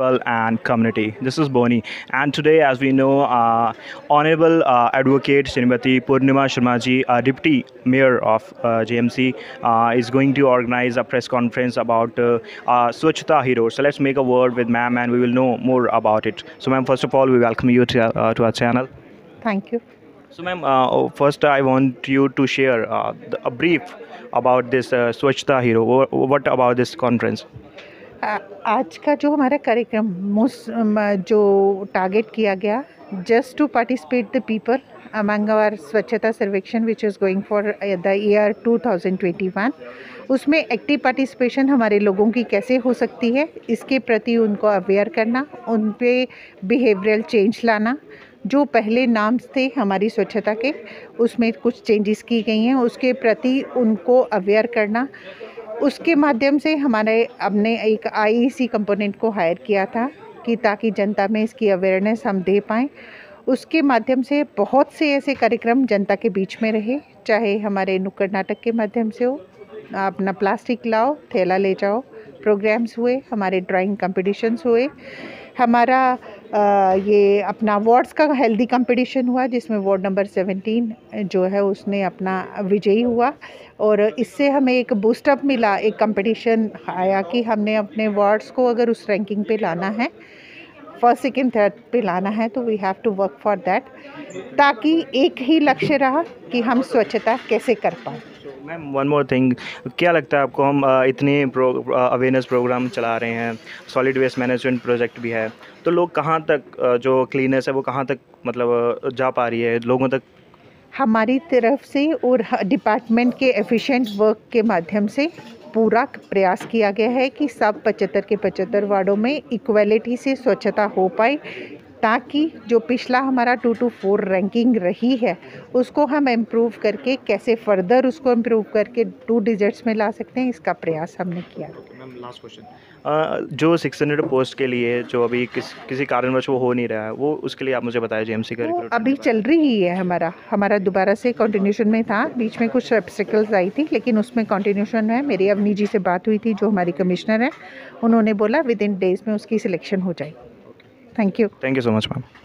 people and community. This is Boni, and today, as we know, Honorable Advocate Smt.Purnima Sharma ji, Deputy Mayor of JMC, is going to organize a press conference about Swachhata Hero. So let's make a word with ma'am, and we will know more about it. So, ma'am, first of all, we welcome you to our channel. Thank you. So, ma'am, first I want you to share a brief about this Swachhata Hero. What about this conference? आज का जो हमारा कार्यक्रम जो target किया गया just to participate the people among our Swachhta Sarvekshan which is going for the year 2021, उसमें active participation हमारे लोगों की कैसे हो सकती है इसके प्रति उनको अवेयर करना, उन पे बिहेवियरल चेंज लाना। जो पहले नाम्स थे हमारी स्वच्छता के उसमें कुछ चेंजेस की गई हैं, उसके प्रति उनको अवेयर करना। उसके माध्यम से हमने एक आईईसी कंपोनेंट को हायर किया था कि ताकि जनता में इसकी अवेयरनेस हम दे पाएँ। उसके माध्यम से बहुत से ऐसे कार्यक्रम जनता के बीच में रहे, चाहे हमारे नुक्कड़ नाटक के माध्यम से हो, अपना प्लास्टिक लाओ थैला ले जाओ प्रोग्राम्स हुए, हमारे ड्राइंग कंपटीशन्स हुए, हमारा ये अपना वार्ड्स का हेल्दी कंपटीशन हुआ जिसमें वार्ड नंबर 17 जो है उसने अपना विजयी हुआ। और इससे हमें एक बूस्टअप मिला, एक कंपटीशन आया कि हमने अपने वार्ड्स को अगर उस रैंकिंग पे लाना है, फर्स्ट सेकंड थर्ड पे लाना है, तो we have to work for that, ताकि एक ही लक्ष्य रहा कि हम स्वच्छता कैसे कर पाएँ। मैम, वन मोर थिंग, क्या लगता है आपको, हम इतने अवेयरनेस प्रोग्राम चला रहे हैं, सॉलिड वेस्ट मैनेजमेंट प्रोजेक्ट भी है, तो लोग कहाँ तक जो क्लीनेस है वो कहाँ तक मतलब जा पा रही है लोगों तक? हमारी तरफ से और डिपार्टमेंट के एफिशिएंट वर्क के माध्यम से पूरा प्रयास किया गया है कि सब 75 के 75 वार्डों में इक्वलिटी से स्वच्छता हो पाए, ताकि जो पिछला हमारा 2 to 4 रैंकिंग रही है उसको हम इम्प्रूव करके कैसे फर्दर उसको इम्प्रूव करके 2 डिजिट्स में ला सकते हैं, इसका प्रयास हमने किया। मैम, लास्ट क्वेश्चन, जो 600 पोस्ट के लिए जो अभी किसी कारणवश वो हो नहीं रहा है, वो उसके लिए आप मुझे बताएं जेएमसी का वो अभी चल रही है, हमारा दोबारा से कंटिन्यूशन में था, बीच में कुछ ऑब्स्टिकल्स आई थी लेकिन उसमें कंटिन्यूशन है। मेरी अवनी जी से बात हुई थी जो हमारी कमिश्नर है, उन्होंने बोला विद इन डेज में उसकी सिलेक्शन हो जाएगी। Thank you so much ma'am.